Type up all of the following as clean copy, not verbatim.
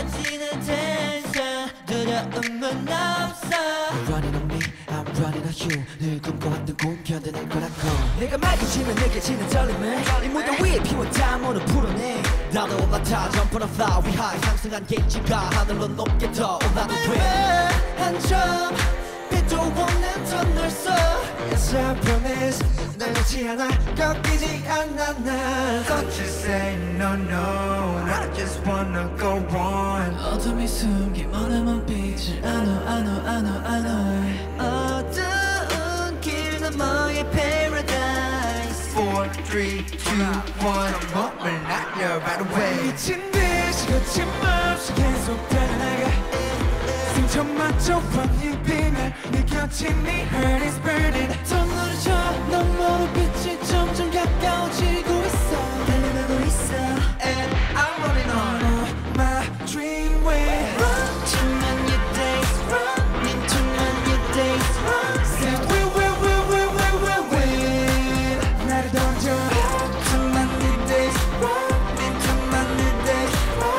떨어지는 텐션 두려움은 없어 I'm running on me, I'm running on you 늘 꿈꿔왔던 꿈 견뎌낼 거라고 내가 맑아지면 느껴지는 떨림을 이 무대 위에 피워 담으로 풀어내 나도 올라타 jump on a fly we high 상승한 게이지가 하늘로 높게 더 올라도 돼 한 점 빛도 없는 터널 속 Yes I promise 날 놓지 않아 꺾이지 않아 난 Don't you say no no I just wanna go on 어둠이 숨긴 머나먼 빛을 I know 어두운 길 너머의 paradise 4, 3, 2, 1 몸을 날려 right away 미친 듯이 거침없이 계속 달려나가 상처마저 환히 빛날 네 곁인 네 heart is burning 더 멀어져 너머로 빛이 점점 가까워지고 있어 달려가고 있어 And I'm running on my dream way Run to my new days Run into my new days Run Say we win 나를 던져 to my new days Run into my new days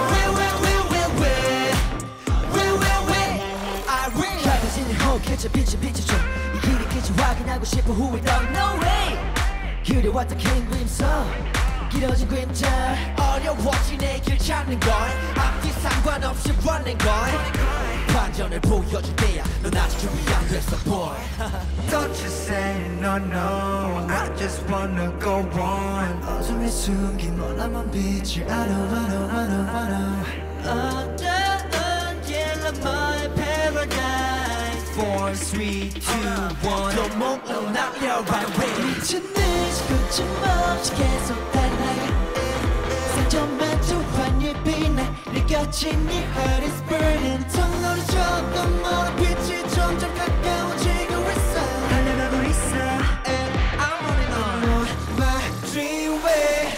I win 가까워지는 호흡 catch 빛을 비춰줘 이 길이 끝이 확인하고 싶어 who we don't No way 그려왔던 긴 그림서 길어진 그림자 어려워진 내 길 찾는 걸 앞뒤 상관없이 running 걸 반전을 보여줄 때야 넌 아직 준비 안 됐어 boy Don't you say no no I just wanna go on 어둠에 숨긴 머나먼 빛을 I know 어두운 길 너머의 paradise 4, 3, 2, 1 너 몸으로 날려 right away 미친 듯이 거침없이 계속 달려나가 상처마저 환히 빛나 네 곁인 네 heart is burning 더 멀어져 너머로 빛이 점점 가까워지고 있어 달려가고 있어 And I'm running on my dream way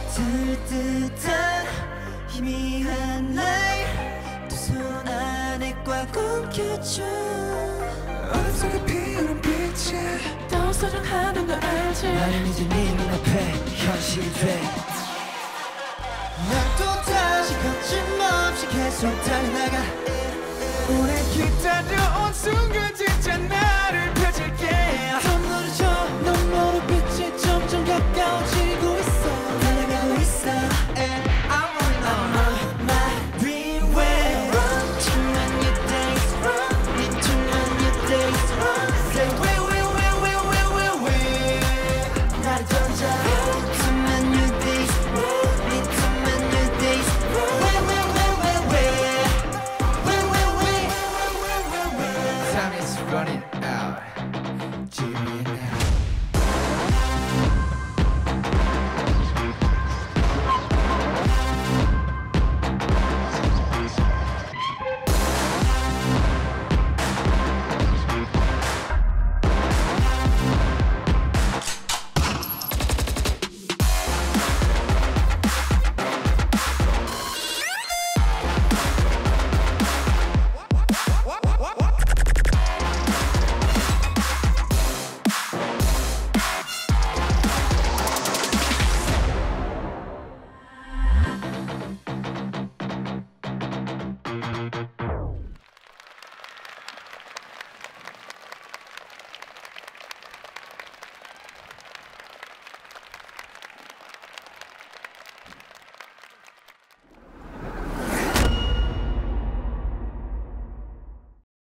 들듯한 희미한 날 두 손 안에 꽉 움켜줘 어둠 속에 피어난 빛에 더 소중하단 걸 알지 나는 이제 네 눈앞에 현실이 돼 난 또다시 거침없이 계속 달려나가 오래 기다려온 순간 진짜 나